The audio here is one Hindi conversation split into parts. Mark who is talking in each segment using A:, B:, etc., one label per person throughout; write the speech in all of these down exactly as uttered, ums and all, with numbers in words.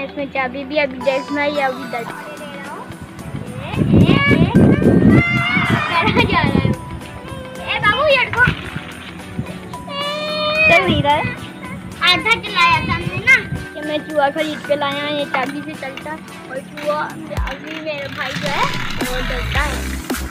A: है इसमें चाबी भी। अभी देखना ही अभी दर्द जा रहा है। ए बाबू ये देखो चल नहीं रहा है। आधा चलाया था हमने ना कि मैं चूहा खरीद के लाया, ये चाबी से चलता और चूहा अभी मेरे भाई जो है वो डरता है।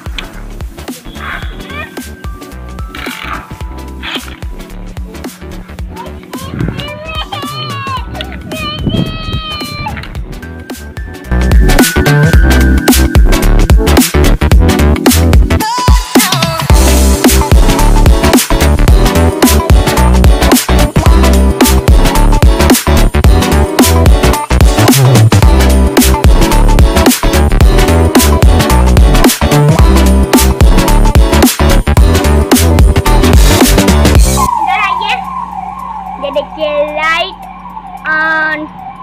A: Light on.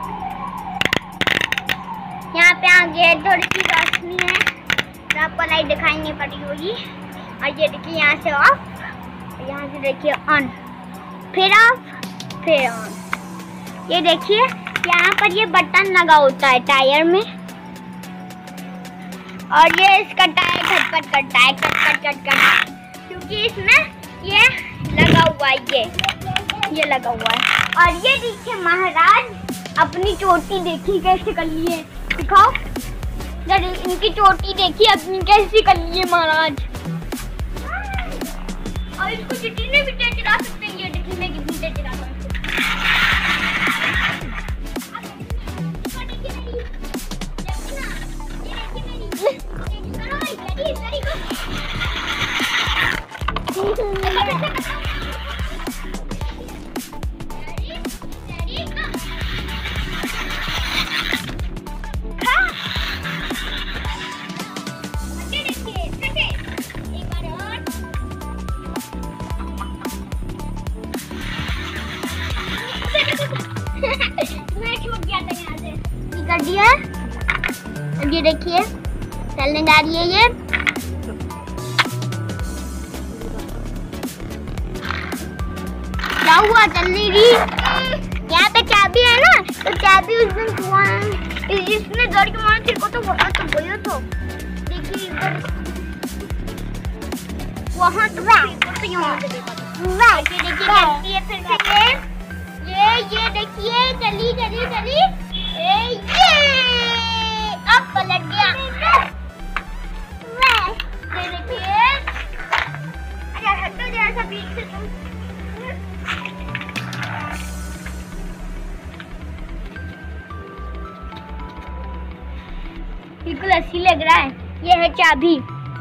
A: यहाँ पे आगे थोड़ी सी रोशनी है तो आपको लाइट दिखाई नहीं पड़ी होगी। और ये देखिए यहाँ से ऑफ, यहाँ से देखिए ऑन, फिर ऑफ, फिर ऑन। ये देखिए यहाँ पर ये बटन लगा होता है टायर में और ये इसका टायर खटखट करता है, खटखट खटखट, क्योंकि इसमें ये लगा हुआ है, ये ये लगा हुआ है। और ये देखिए महाराज अपनी चोटी देखी कैसे कर लिए, दिखाओ जरा इनकी चोटी देखी अपनी कैसी कर लिए महाराज। और इसको जितने भी तेज चला सकते हैं, ये देखिए मैं कितनी तेज चला सकती हूँ। कर दिया। अब ये देखिए चलने जा रही है ये। क्या हुआ, चल नहीं रही? यहाँ पे चाबी है ना, तो चाबी उस दिन हुआ इसने दौड़ के मारा तेरे को तो वहाँ तो गया तो देखिए इधर वहाँ तो यहाँ से देखिए चलती है फिर से ये ये ये देखिए चली चली चली ए ये अब पलट गया। ये देखिए अरे हटो जरा सा बीच से तुम। बिल्कुल अच्छी लग रहा है। ये है चाबी,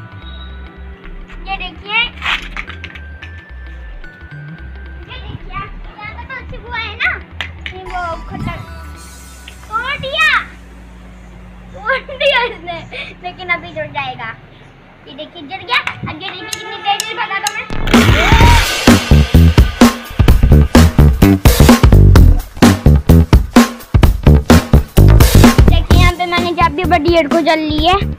A: ये देखिए ये देखिए यहाँ पे तो अच्छी हुआ है ना, ये वो खटक तोड़ दिया तोड़ दिया इसने, लेकिन अभी जुड़ जाएगा। ये देखिए जुड़ गया। अब ये देखिए कितनी तेज से भगा दो मैं। देखिए यहाँ पे मैंने चाबी बड़ी हेड को जल ली है।